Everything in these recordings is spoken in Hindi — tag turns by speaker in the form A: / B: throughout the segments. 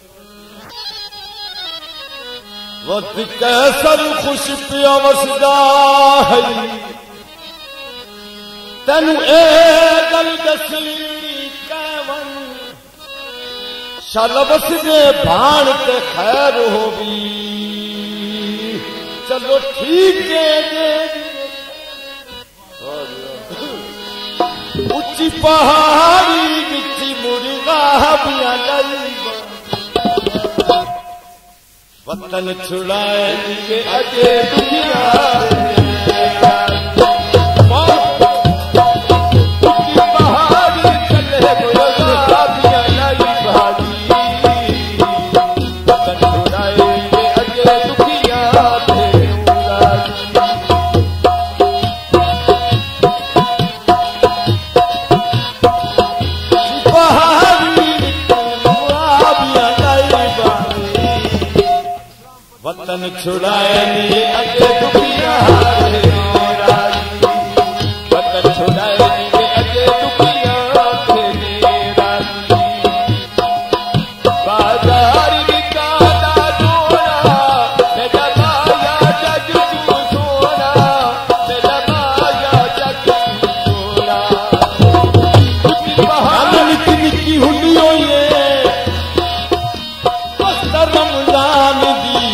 A: वक्त कैसर खुश पिया वसदा है तेनू ए गल दसी कैवन शल वसदे भाण ते खैर होवी चलो ठीक है उच्ची पहाड़ी बिची मुर्गा बिया वतन छुड़ाए के अजे दुनिया उच्ची पहाड़ी चले मुर्गा बिया भागी वतन छुड़ाए के अजे दुनिया वतन छुड़ाए नी अगे दुखिया वतन छुड़ाए नी अगे दुखिया बाजार बिकाना जोड़ा मेरा माया जग तू सोना मेरा माया जग तू सोना पहाड़ निकी निकी हुंडियो ये रमजान दी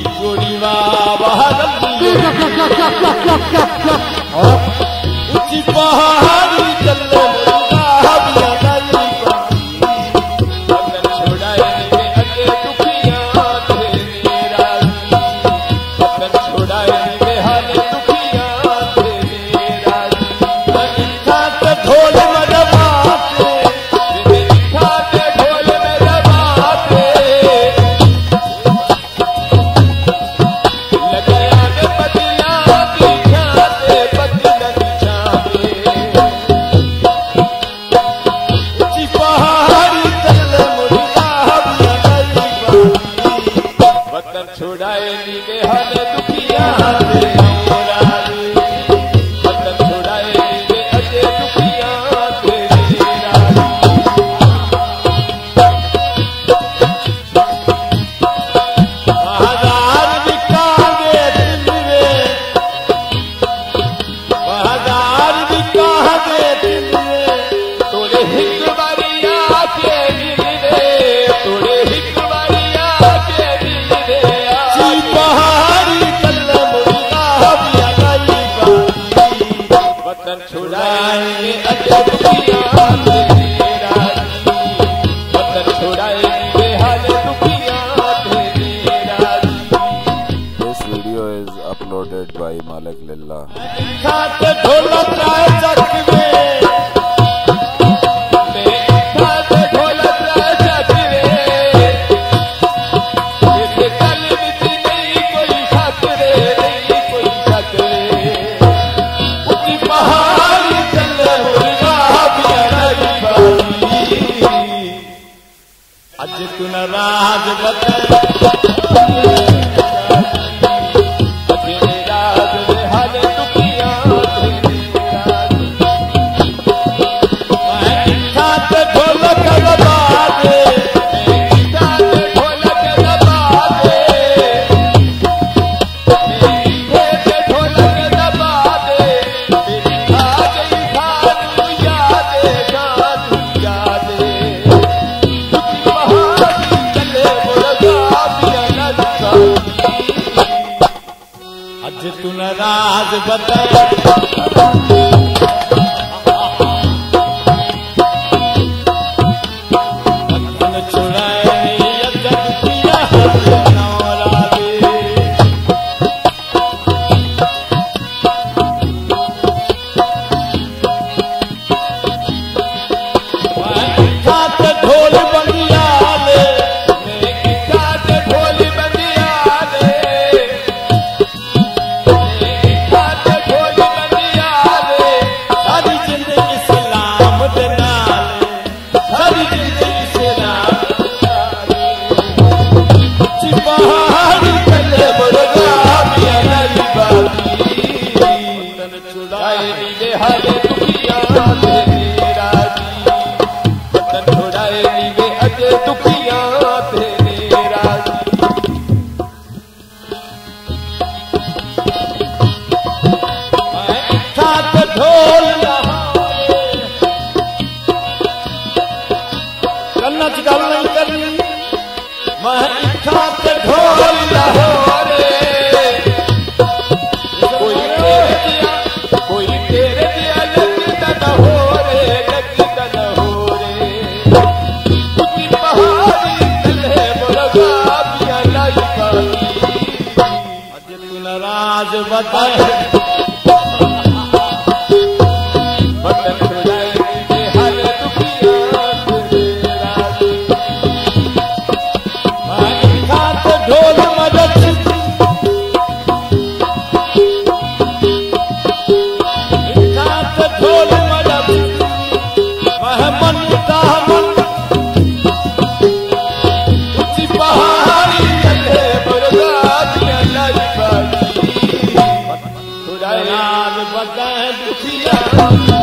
A: उच्ची पहाड़ी चले वतन छुड़ाए नी अगे दुखिया तेरा वतन छुड़ाए नी हाल दुखिया तेरा इच्छा के ढोल मेरे बाते इच्छा के ढोल मेरे बाते छुड़ाए नी बेहद दुखिया वतन छुड़ाए नी अजे दुखिया बहादार बिकागे दिल रे बहादार बिकागे दिल रे तोरे हिक बारिया के दिल रे तोरे हिक बारिया के दिल रे वतन छुड़ाए अजे दुखिया तेरा वतन छुड़ाए बेहाल दुखिया तेरा।
B: This video is uploaded by Malik Lillah.
A: खाते ढोलक राय जग में खाते ढोलक राय जग में इसे कल मिटी नहीं कोई शक रे नहीं कोई शक रे उच्ची पहाड़ी चले मुर्गा बिया अज तू न राज बता तू न राज बता वतन छुड़ाए नी अगे दुखिया खाते ढोल बंदिया ले खाते ढोल बंदिया ले खाते ढोल बंदिया ले नहीं करी मैं इच्छा से ढोल लाहौरे कोई तेरे दिया लगता न हो रे उसकी पहाड़ी चले मुर्गा पिया लाई पानी अज तू नाराज बताए बटन खुलाए के हाल दुखिया ढोल मदद ढोल मदद मन दामन ऊंची पहाड़ी चले मुर्गा दिया लाई बाई खुदायाल बता दुखिया